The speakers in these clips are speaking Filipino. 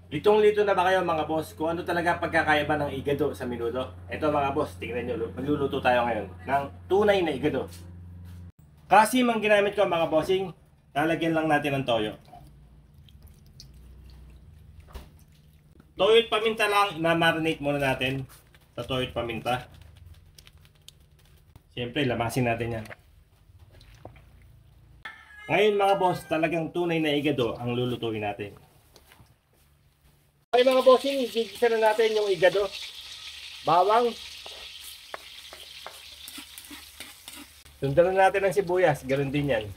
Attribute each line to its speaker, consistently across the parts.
Speaker 1: Litong-lito na ba kayo mga boss kung ano talaga pagkakaiba ng igado sa minudo? Ito mga boss, tingnan nyo, magluluto tayo ngayon ng tunay na igado. Kasi mang ginamit ko mga bossing, lalagyan lang natin ng toyo. Toyo at paminta lang, i-marinate muna natin sa toyo at paminta. Siyempre, lamasin natin yan. Ngayon mga boss, talagang tunay na igado ang lulutuin natin. Okay mga bossing, gigisa na natin yung igado. Bawang. Sundan na natin ang sibuyas, ganoon din yan.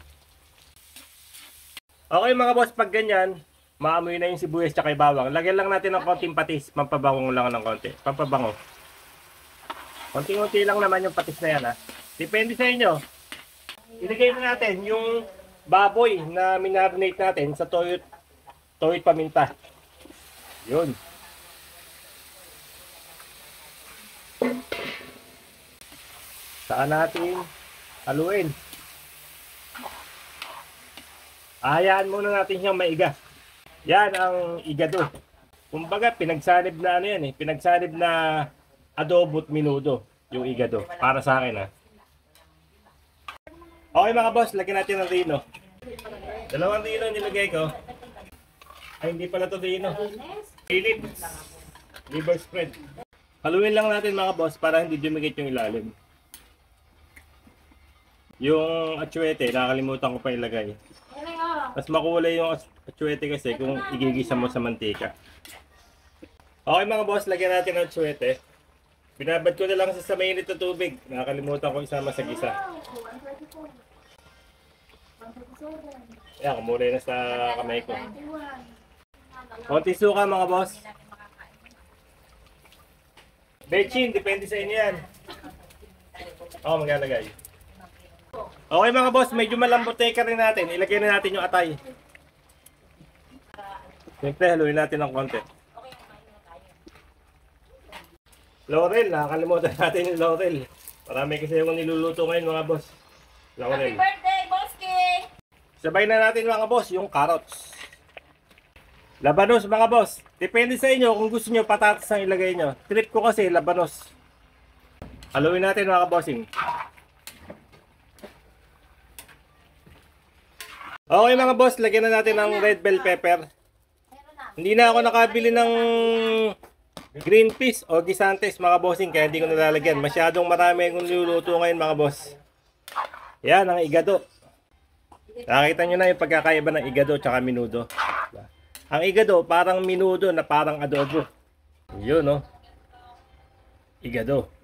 Speaker 1: Okay mga boss, pag ganyan, maamoy na yung sibuyas tsaka yung bawang. Lagyan lang natin ng konting patis, pampabango lang ng konti. Pampabango. Konting-konti lang naman yung patis na yan ha. Depende sa inyo. Ilagay na natin yung baboy na minarinate natin sa toyo at paminta. Yun. Saan natin haluin. Ahayaan muna natin siyang maiga. Yan ang igado. Kumbaga pinagsanib na ano yan eh. Pinagsanib na adobo at minudo yung igado. Para sa akin ha. Okay mga boss, lagyan natin ng rino. Dalawang rino nilagay ko. Ay hindi pala to rino. Philips liver spread. Haluin lang natin mga boss para hindi dumikit yung ilalim. Yung atsuete, nakakalimutan ko pa ilagay. Mas makulay yung atsuete kasi kung igigisa mo sa mantika. Okay mga boss, lagyan natin ng atsuete. Binabad ko na lang sa mainit na tubig. Nakakalimutan ko isama sa gisa. Ayan, kumulay na sa kamay ko. Konti suka mga boss. Bechin, depende sa inyo yan. Oo, maglalagay. Okay mga boss, medyo malambuteca rin natin. Ilagay na natin yung atay. Siyempre, haluin natin ng konti. Laurel, nakakalimutan natin yung laurel. Marami kasi yung niluluto ngayon mga boss. Laurel.
Speaker 2: Happy birthday, Boss King!
Speaker 1: Sabay na natin mga boss, yung carrots. Labanos mga boss. Depende sa inyo kung gusto nyo patatas ang ilagay nyo. Trip ko kasi labanos. Haluin natin mga bossing. Okay mga boss, lagyan na natin ng red bell pepper. Hindi na ako nakabili ng green peas o gisantes mga bossing kaya hindi ko nalalagyan. Masyadong marami yung niluluto ngayon mga boss. Yan ang igado. Nakita nyo na yung pagkakaiba ng igado at minudo. Ang igado parang minudo na parang adobo. Yun no. Igado.